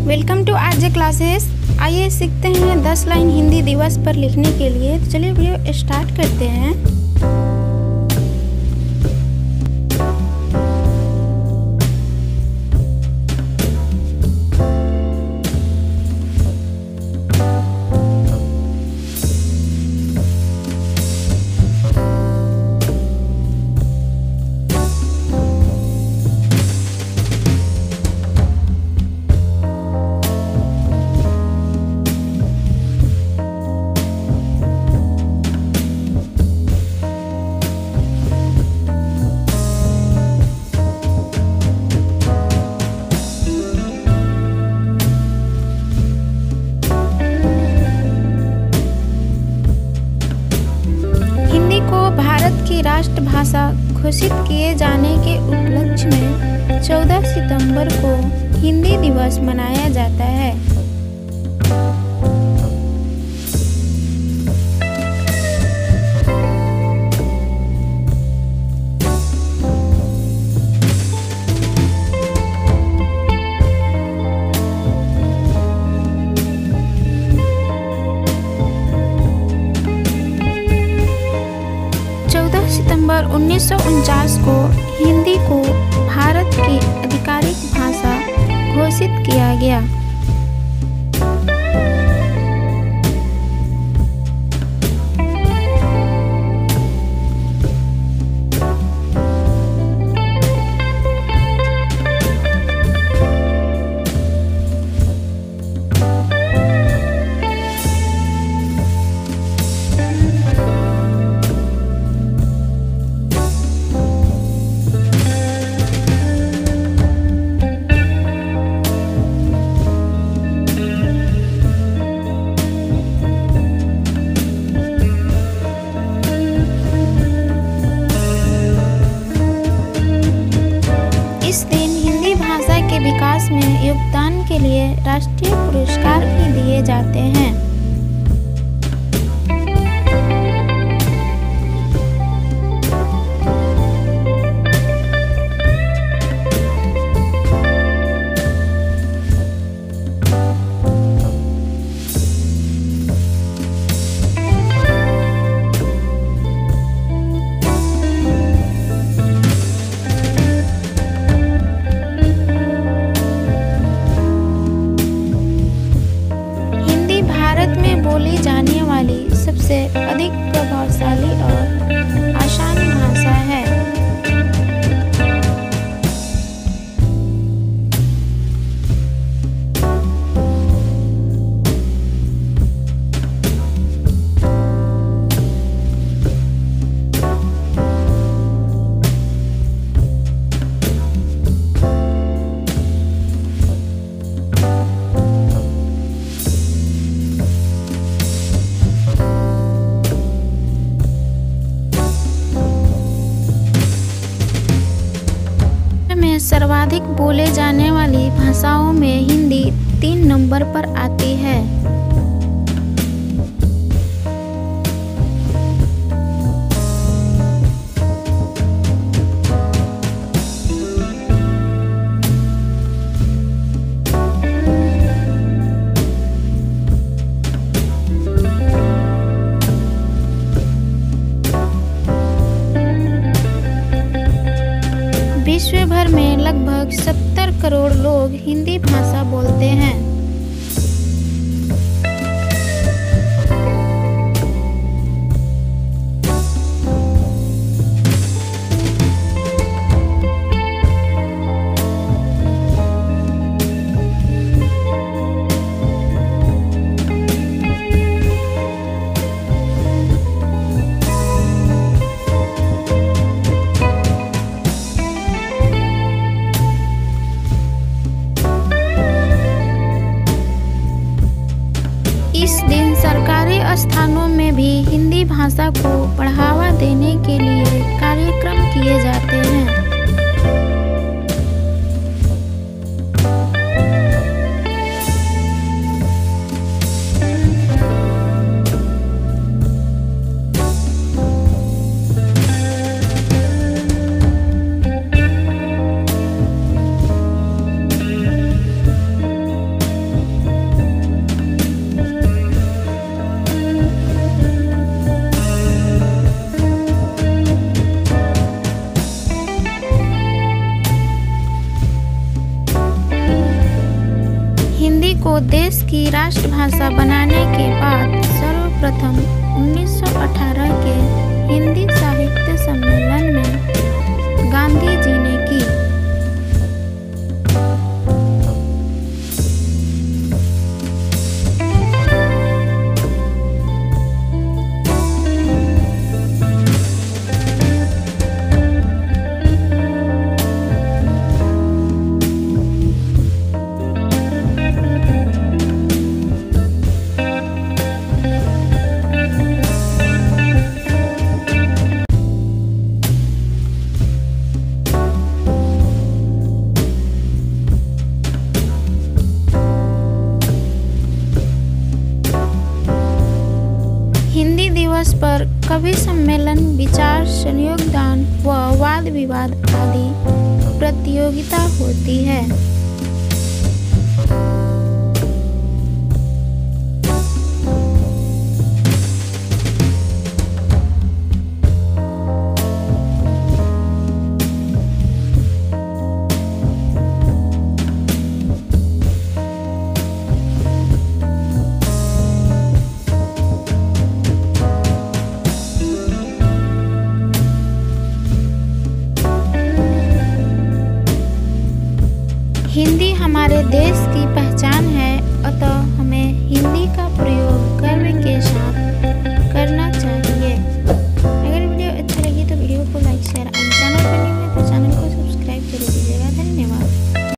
Welcome to RJ classes. आइए सीखते हैं 10 लाइन हिंदी दिवस पर लिखने के लिए। तो चलिए वीडियो स्टार्ट करते हैं। भारत की राष्ट्रभाषा घोषित किए जाने के उपलक्ष्य में 14 सितंबर को हिंदी दिवस मनाया जाता है। सितंबर 1949 को हिंदी को भारत की आधिकारिक भाषा घोषित किया गया। विकास में योगदान के लिए राष्ट्रीय पुरस्कार भी दिए जाते हैं। भारत में बोली जाने वाली सबसे अधिक प्रभावशाली और आसान भाषा है। सर्वाधिक बोले जाने वाली भाषाओं में हिंदी 3 नंबर पर आती है। विश्व भर में लगभग 70 करोड़ लोग हिंदी भाषा बोलते हैं। इस दिन सरकारी स्थानों में भी हिंदी भाषा को बढ़ावा देने के लिए कार्यक्रम किए जाते हैं। हिंदी को देश की राष्ट्रभाषा बनाने के बाद सर्वप्रथम 1918 के हिंदी साहित्य सम्मेलन में गांधी जी ने की। हिंदी दिवस पर कवि सम्मेलन, विचार संयोगदान व वाद विवाद आदि प्रतियोगिता होती है। हिंदी हमारे देश की पहचान है, अतः हमें हिंदी